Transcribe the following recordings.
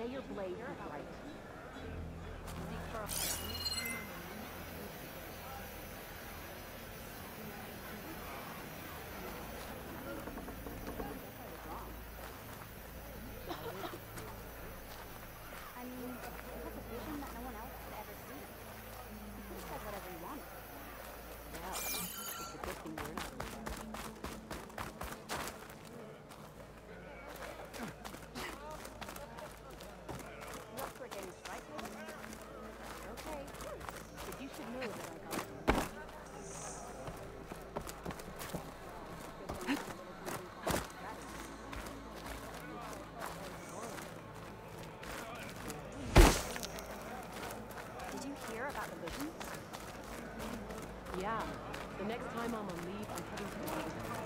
May your blade be bright. I mean, it was a vision that no one else could ever see. You said whatever you wanted. Yeah, it's a good thing we're not in charge. You up for getting strike force? Okay. But you should move like I was. Did you hear about the visions? Yeah. The next time I'm on leave, I'm heading to Washington.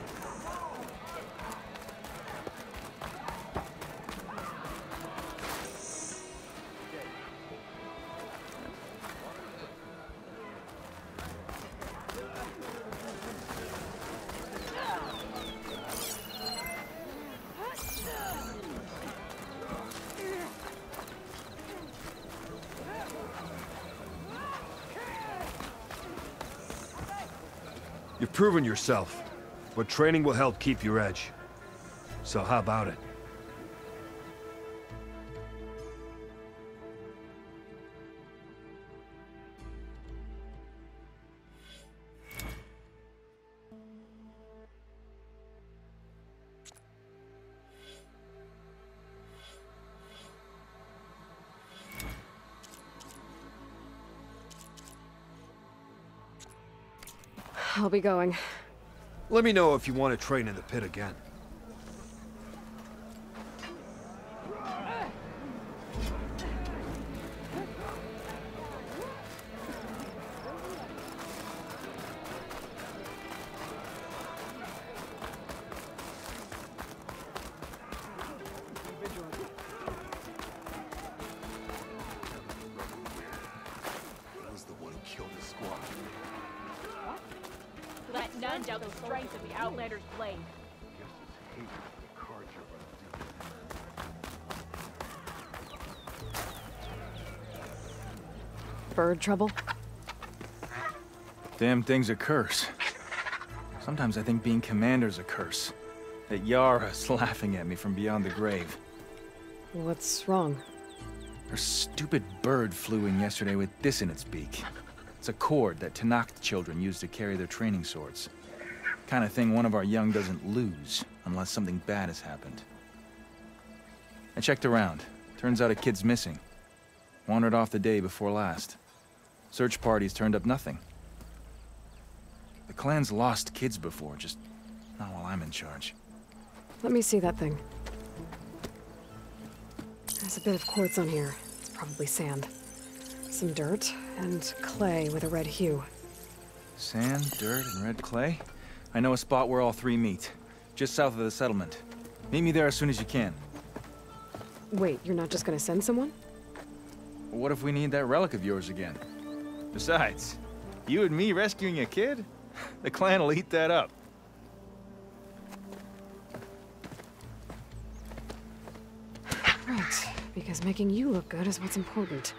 You've proven yourself, but training will help keep your edge. So how about it? I'll be going. Let me know if you want to train in the pit again. Was the one who killed his squad. Let none doubt the strength of the Outlander's blade. Guess his hatred for the Carja runs deep. Bird trouble? Damn thing's a curse. Sometimes I think being commander's a curse. That Yara's laughing at me from beyond the grave. What's wrong? Her stupid bird flew in yesterday with this in its beak. It's a cord that Tenakth children use to carry their training swords. Kind of thing one of our young doesn't lose, unless something bad has happened. I checked around. Turns out a kid's missing. Wandered off the day before last. Search parties turned up nothing. The clan's lost kids before, just not while I'm in charge. Let me see that thing. There's a bit of quartz on here. It's probably sand. Some dirt, and clay with a red hue. Sand, dirt, and red clay? I know a spot where all three meet. Just south of the settlement. Meet me there as soon as you can. Wait, you're not just gonna send someone? What if we need that relic of yours again? Besides, you and me rescuing a kid? The clan will eat that up. Right, because making you look good is what's important.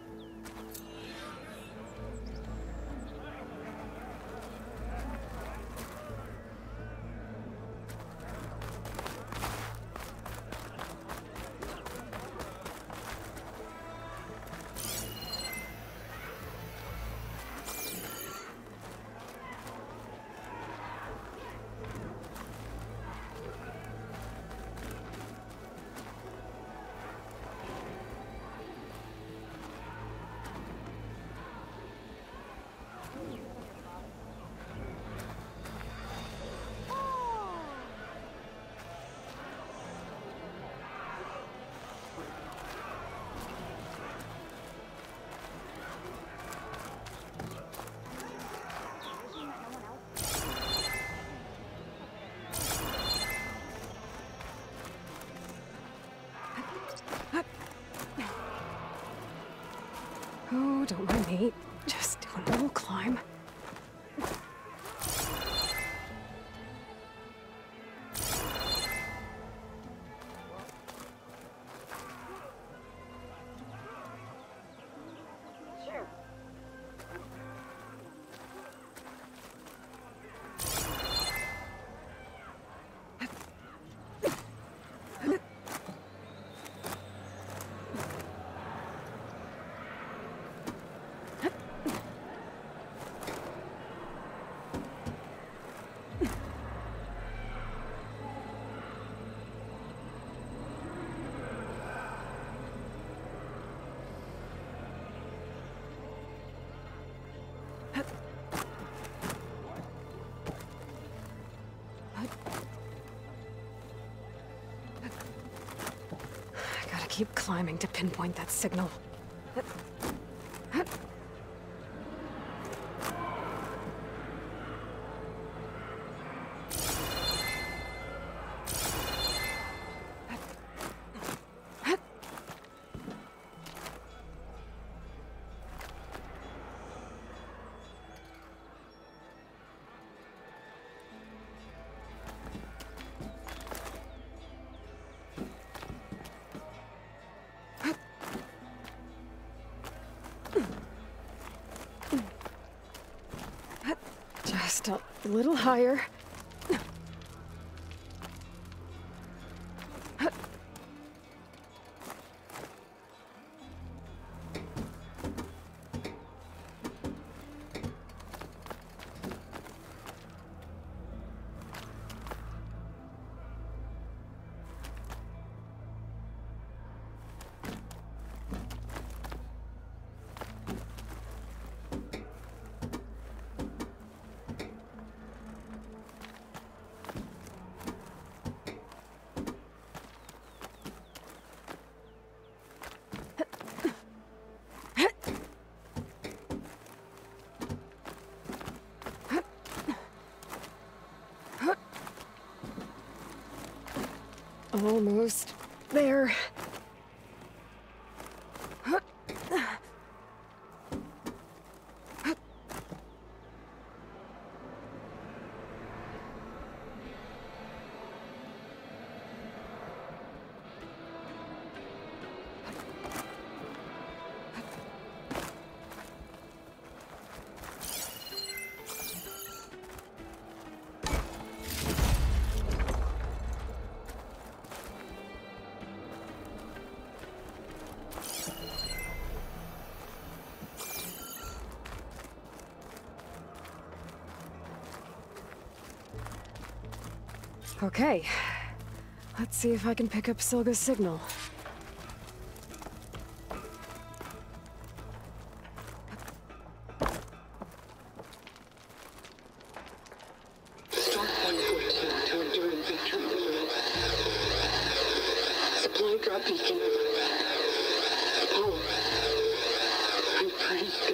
Oh, don't mind me. Just doing a little climb. keep climbing to pinpoint that signal. Just a little higher. Almost there. Okay. Let's see if I can pick up Silga's signal. Start point 14 to enduring victory. Supply drop beacon. Apollo. I'm pretty good.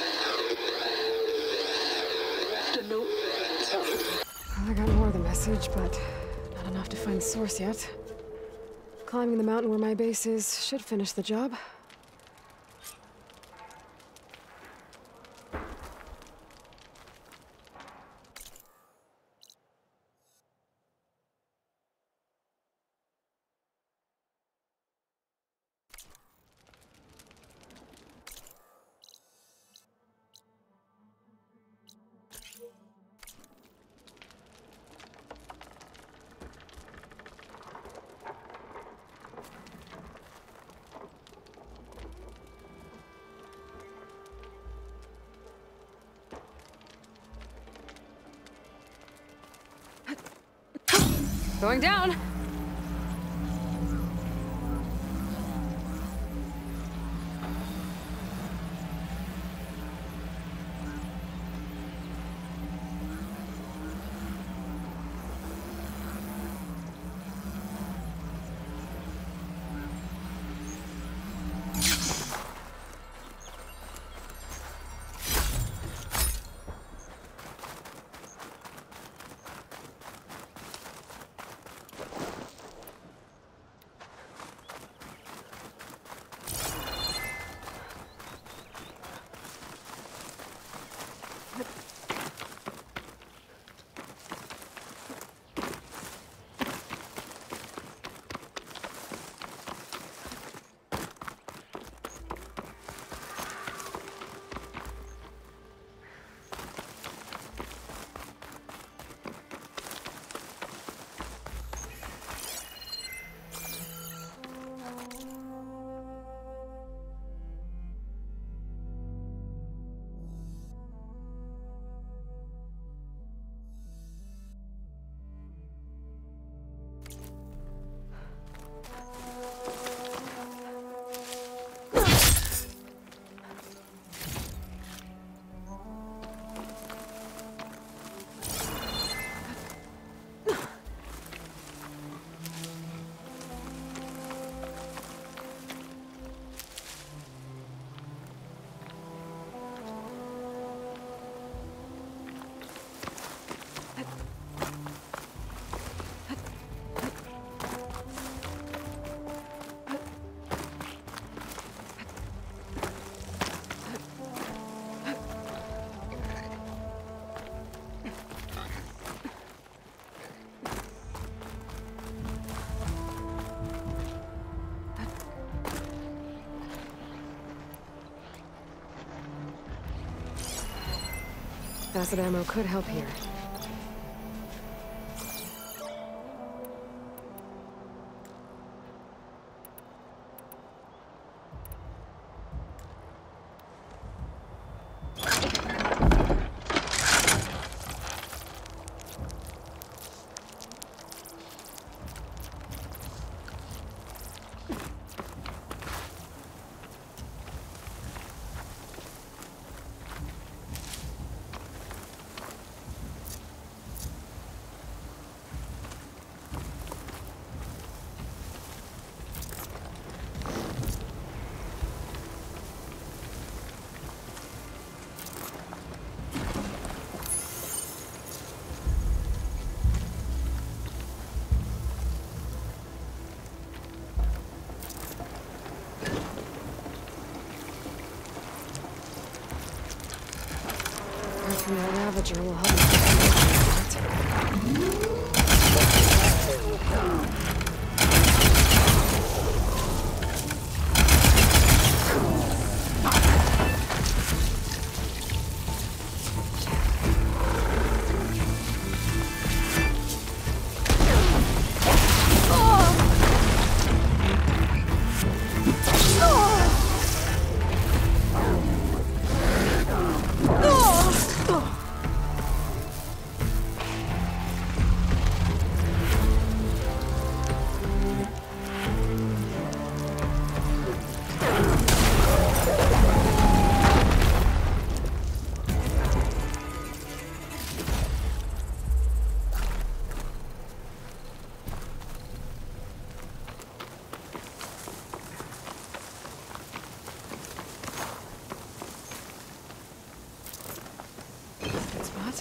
The note. Well, I got more of the message, but not enough to find the source yet. Climbing the mountain where my base is should finish the job. Going down! Acid ammo could help here. From that Ravager will help spot.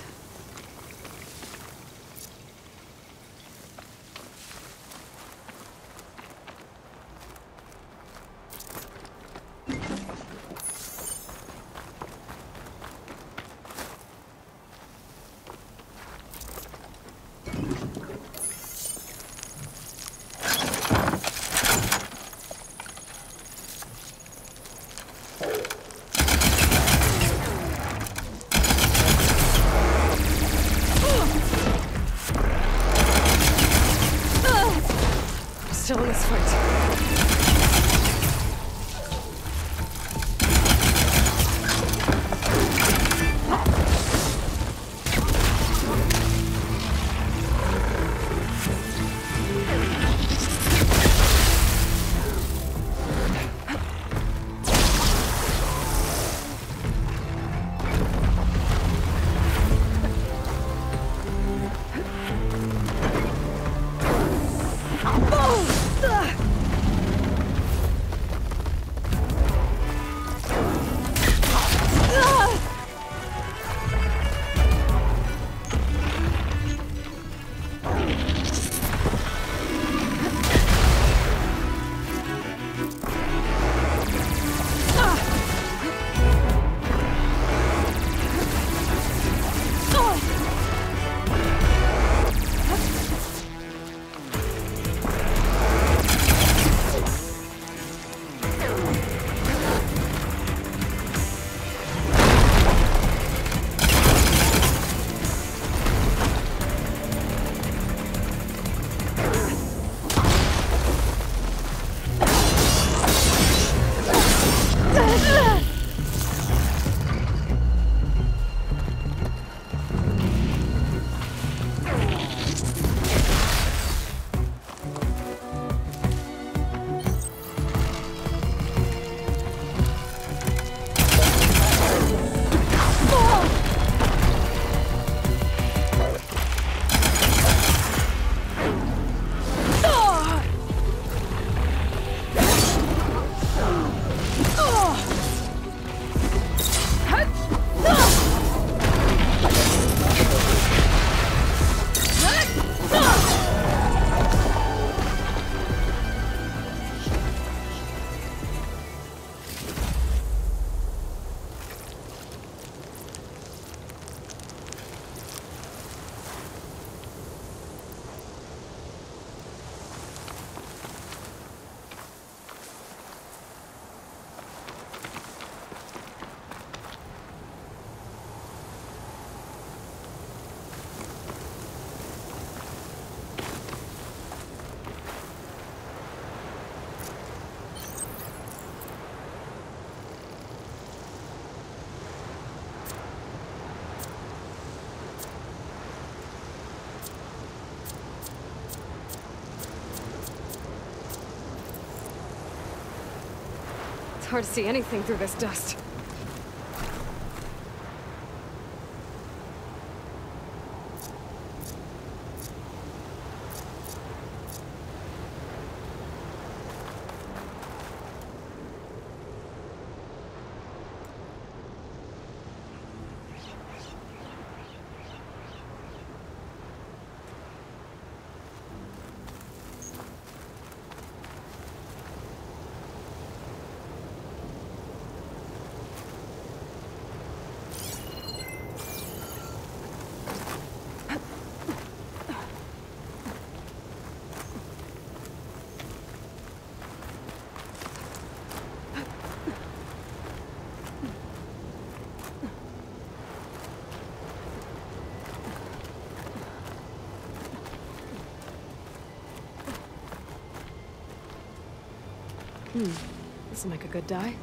Still in this fight. It's hard to see anything through this dust. This'll make a good dye.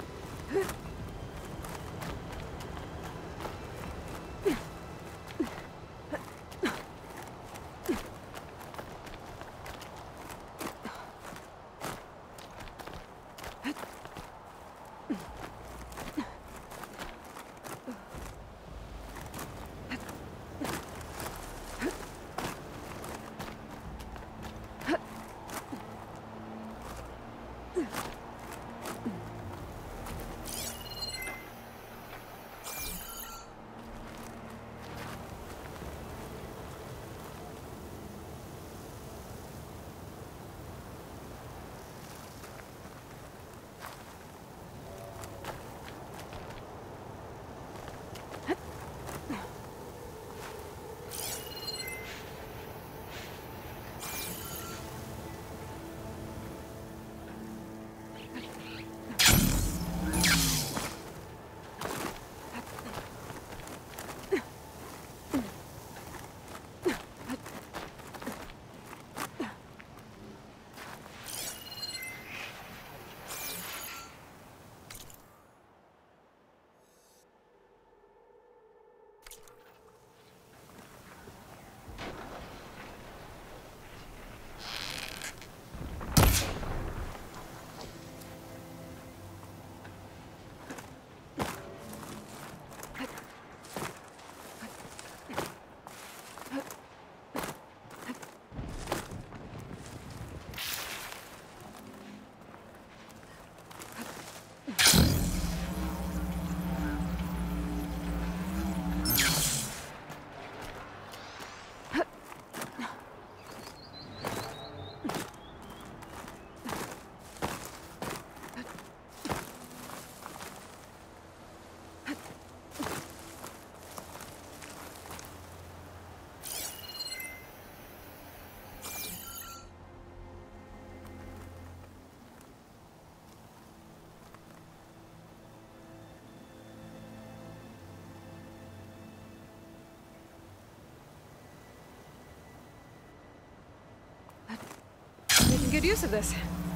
Making good use of this.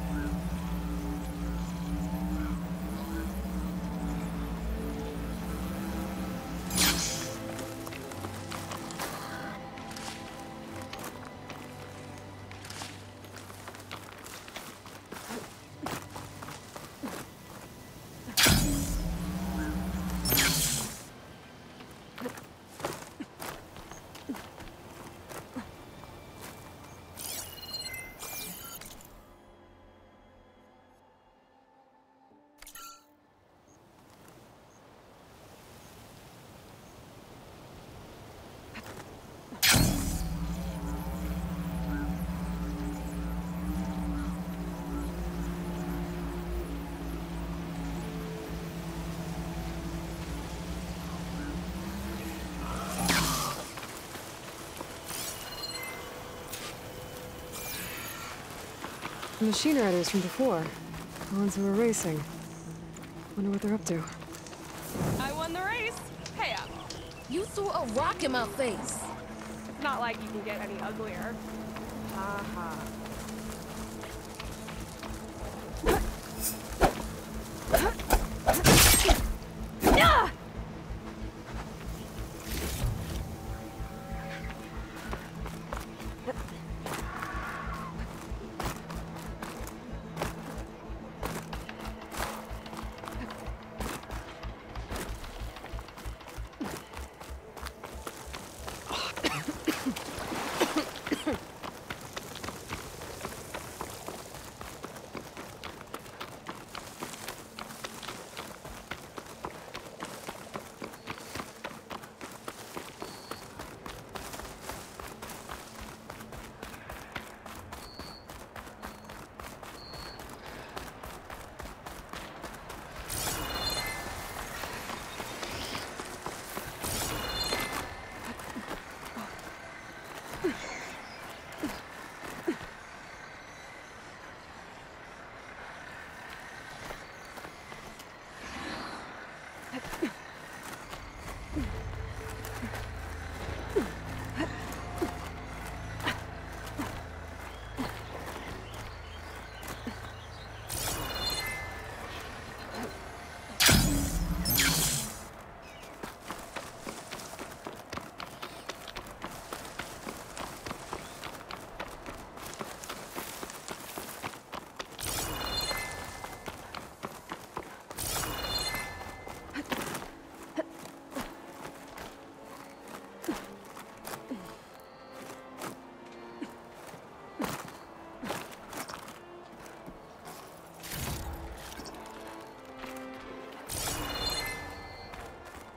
The machine riders from before. The ones who were racing. Wonder what they're up to. I won the race. Pay up. You threw a rock in my face. It's not like you can get any uglier. Ha ha.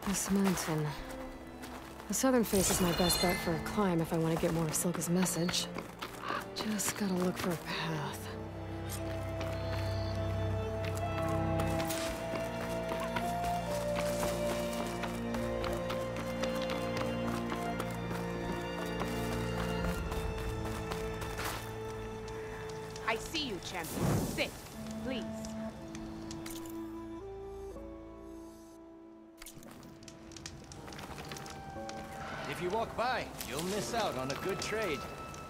This mountain. The southern face is my best bet for a climb if I want to get more of Silka's message. Just gotta look for a path. I see you, champion. Sit, please. If you walk by, you'll miss out on a good trade.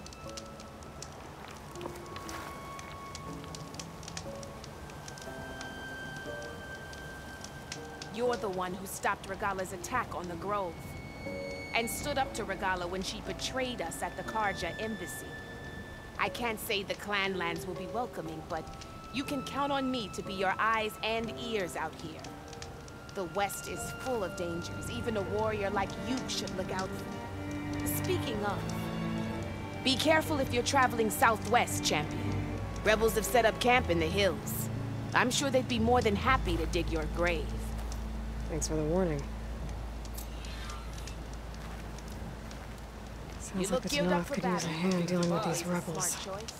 You're the one who stopped Regala's attack on the Grove. And stood up to Regala when she betrayed us at the Carja embassy. I can't say the clan lands will be welcoming, but you can count on me to be your eyes and ears out here. The West is full of dangers. Even a warrior like you should look out for. Speaking of, be careful if you're traveling southwest, champion. Rebels have set up camp in the hills. I'm sure they'd be more than happy to dig your grave. Thanks for the warning. Sounds like the Tenakth could use a hand dealing with these rebels. Smart choice.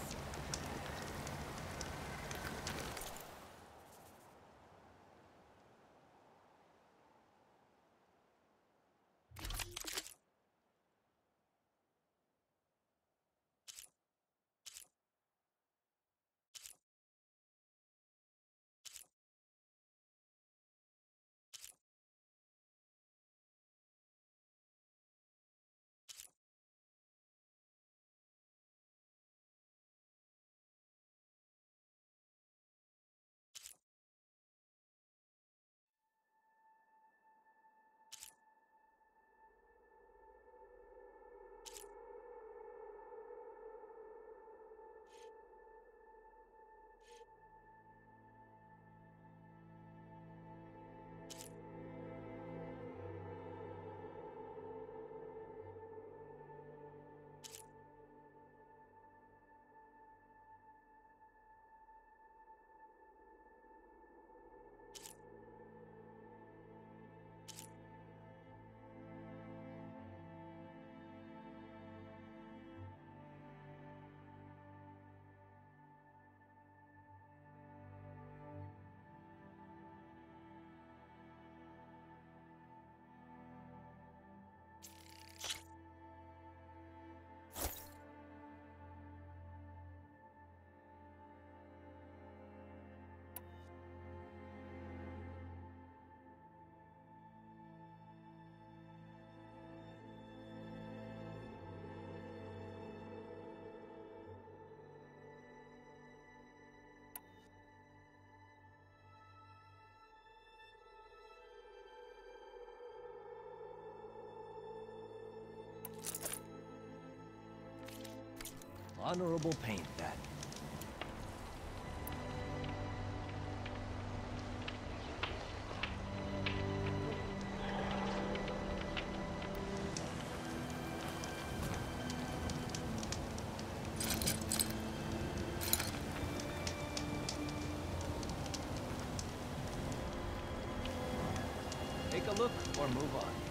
Honorable paint, that. Take a look or move on.